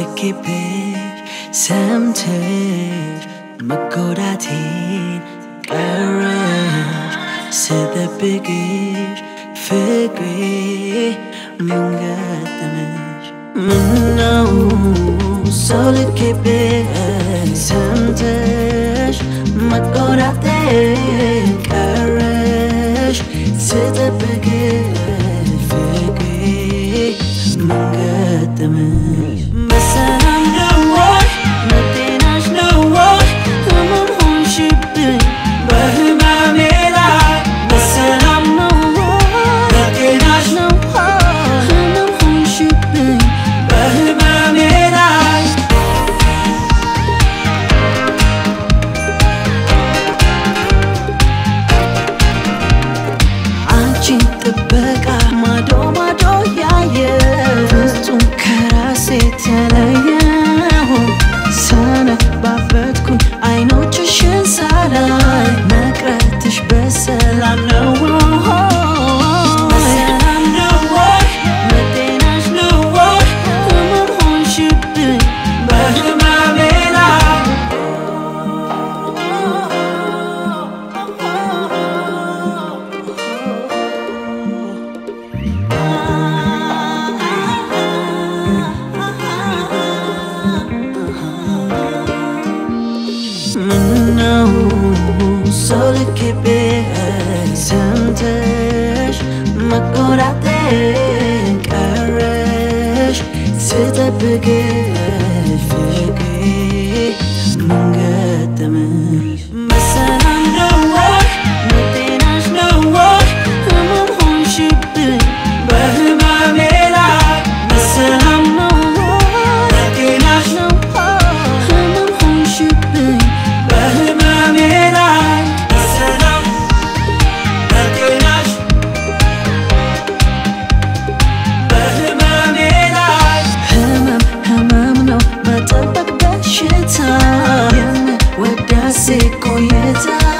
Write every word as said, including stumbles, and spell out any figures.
ልኬብሽ ሰምተሽ መጎዳቴን ቀረሽ ስጠብቅሽ ፍቅሬ ምን ገጠመሽ ምነው ሰው ልኬብሽ ሰምተሽ መጎዳቴን ቀረሽ ስጠብቅሽ ፍቅሬ ምን ገጠመሽ በሰላም ነው ወይ በጤናሽ ነው ወይ ህመም ሆንሽብኝ በህመሜ ላይ በሰላም ነው ወይ በጤናሽ ነው ህመም ሆንሽብኝ በህመሜ ላይ አንቺን ጥበቃ ማዶ ማዶ ያየ ፍጹም ከራሴ ተለየሁ ሰነባበትኩኝ አይኖችሽን ሳላይ መቅረትሽ በሰላም ነው በሰላም ነው ወይ በጤናሽ ነው ወይ ህመም ሆንሽብኝ በህመሜ ላይ ምነው ሰው ልኬብሽ ሰምተሽ መጎዳቴን ቀረሽ ስጠብቅሽ ፍቅሬ ምን ገጠመሽ በሰላም ነው ወይ በጤናሽ ነው ወይ ህመም ሆንሽብኝ በህመሜ ላይ በሰላም ነው ወይ በጤናሽ ነው ህመም ሆንሽብኝ በህመሜ ላይ በሰላም በጤናሽ በህመሜ ላይ ህመም ህመም ነው መጠበቅ በሽታ የምወዳሴ ቆይታ